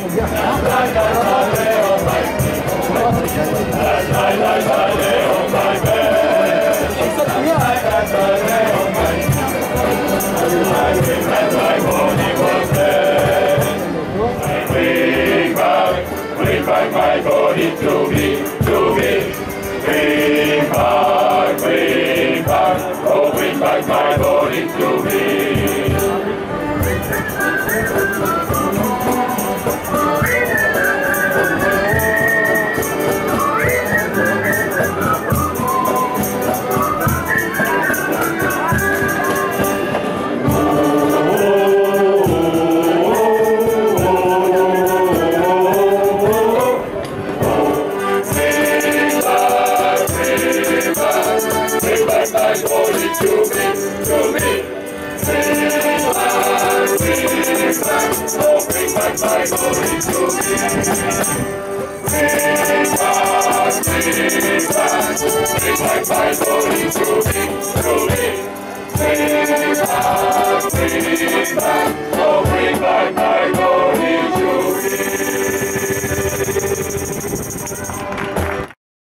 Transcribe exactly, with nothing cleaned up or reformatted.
Bring back my body to me, to me. Bring back, bring back, oh bring back my body to me. My body to me. Bring back, bring back, bring back my